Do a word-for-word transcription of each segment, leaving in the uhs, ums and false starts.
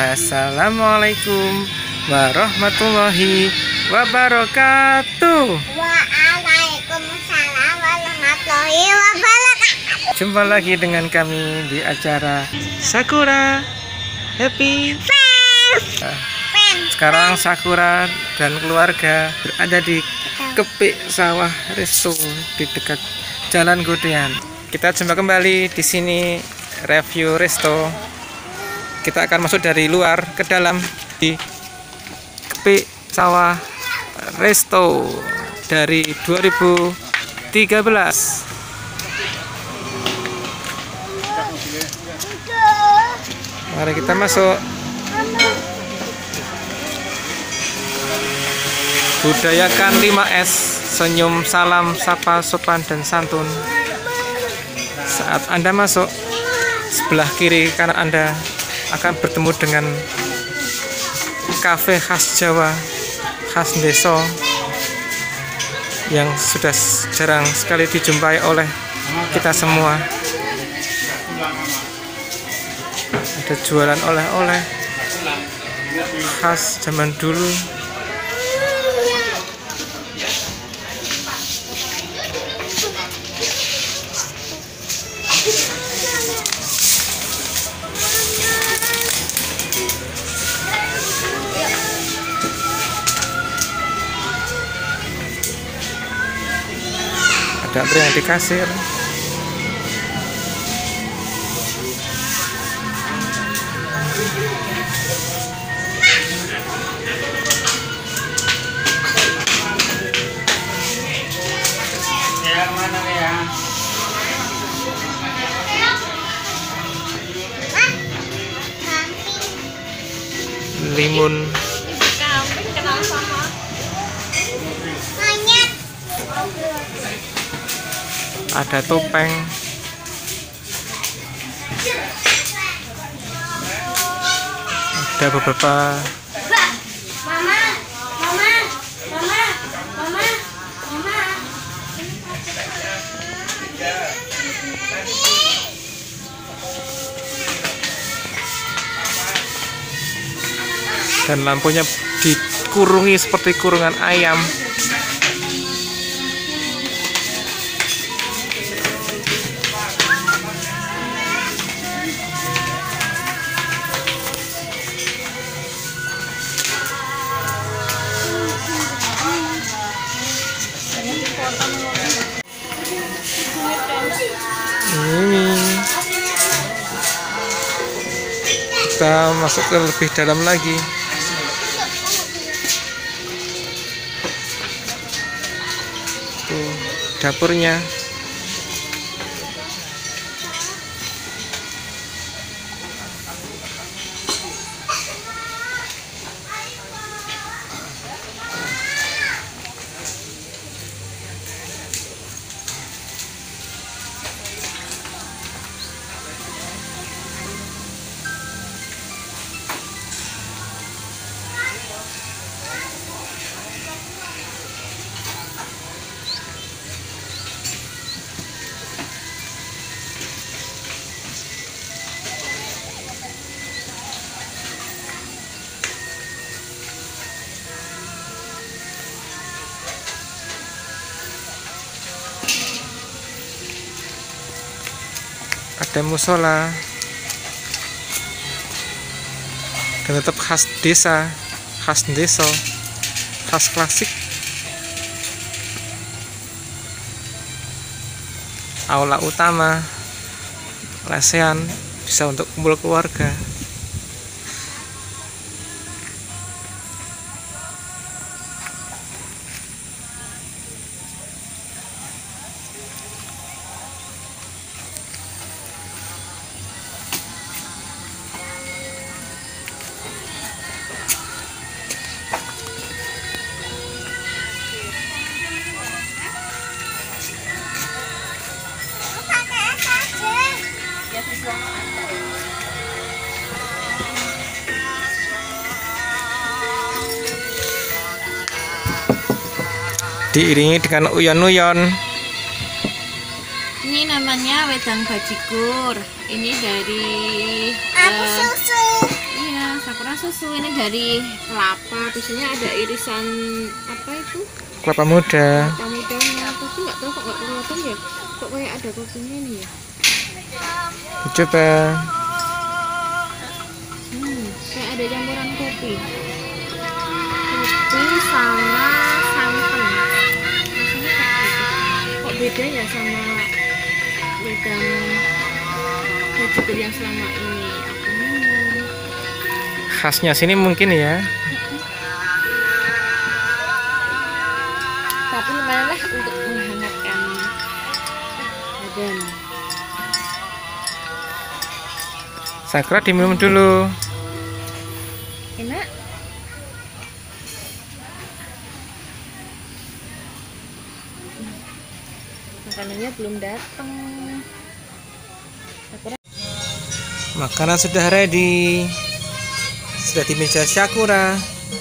Assalamualaikum warahmatullahi wabarakatuh. Waalaikumsalam warahmatullahi wabarakatuh. Jumpa lagi dengan kami di acara Sakura Happy Fest. Sekarang Sakura dan keluarga berada di Kepik Sawah Resto di dekat Jalan Godean. Kita jumpa kembali di sini review resto. Kita akan masuk dari luar ke dalam di Kepik Sawah Resto dari dua ribu tiga belas. Mari kita masuk. Budayakan lima S, senyum, salam, sapa, sopan, dan santun. Saat Anda masuk, sebelah kiri kanan Anda akan bertemu dengan kafe khas Jawa, khas Deso, yang sudah jarang sekali dijumpai oleh kita semua. Ada jualan oleh-oleh khas zaman dulu. Ada antrean yang di kasir. Yang mana ya? Limun. Ada topeng. Ada beberapa Mama, mama, mama, mama, mama. dan lampunya dikurungi seperti kurungan ayam. Ini kita masuk ke lebih dalam lagi. Tuh, dapurnya. Ada musola dan tetap khas desa, khas deso, khas klasik. Aula utama, lesehan, bisa untuk kumpul keluarga. Diiringi dengan uyon-uyon. Ini namanya wedang bajigur. Ini dari Aku eh, susu. iya, Sakura susu ini dari kelapa, biasanya ada irisan apa itu? Kelapa muda. Kelapa mudanya, tapi nggak tahu kok nggak kelihatan ya. Kok kayak ada kopinya nih ya? Coba. Hmm, kayak ada campuran kopi. Kopi sama santan. Rasanya kayak gitu. Kok beda ya sama wedang keju yang selama ini aku minum. Khasnya sini mungkin ya. Tapi lumayan lah untuk menghangatkan badan. Sakura diminum dulu. Enak. Makanannya belum datang. Sakura. Makanan sudah ready. Sudah di meja Sakura.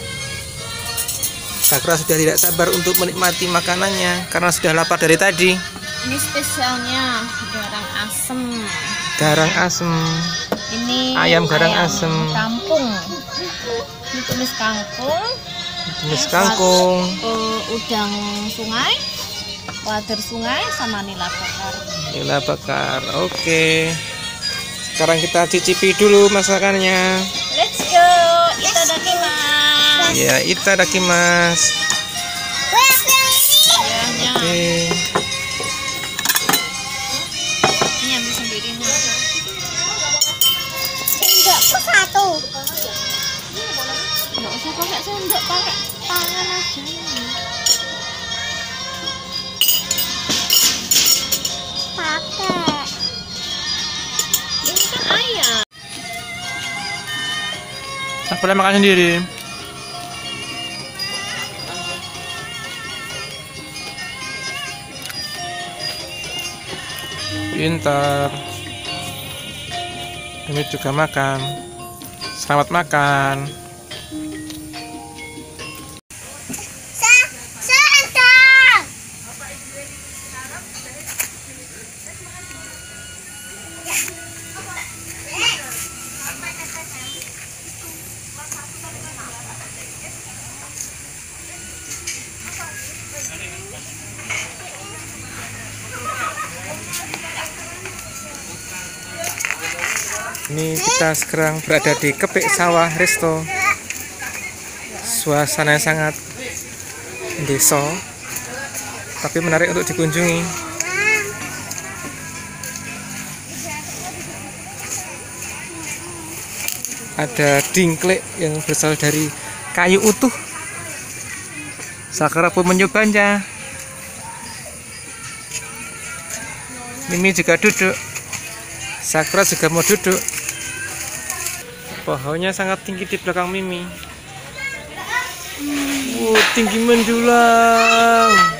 Sakura sudah tidak sabar untuk menikmati makanannya karena sudah lapar dari tadi. Ini spesialnya garang asem. Garang asem. Ini ayam garang asem. Kampung. Ini tumis kangkung. Tumis kangkung. Uh, udang sungai, wader sungai, sama nila bakar. Nila bakar. Oke. Sekarang kita cicipi dulu masakannya. Let's go. Itadakimasu. Ya, itadakimasu. Ya, Oke. ini ambil sendiri nih. Sendokku satu. Nggak usah pakai sendok, pakai tangan aja. Pakai. Ini kan ayam. Sakura makan sendiri. Pintar. Ini juga makan. Selamat makan. Sa, sendok. Ini kita sekarang berada di Kepik Sawah Resto. Suasana sangat desa, tapi menarik untuk dikunjungi. Ada dingklek yang berasal dari kayu utuh. Sakura pun menyobanya. Mimi juga duduk. Sakura juga mau duduk. Pohonnya sangat tinggi di belakang Mimi. Wow, tinggi menjulang.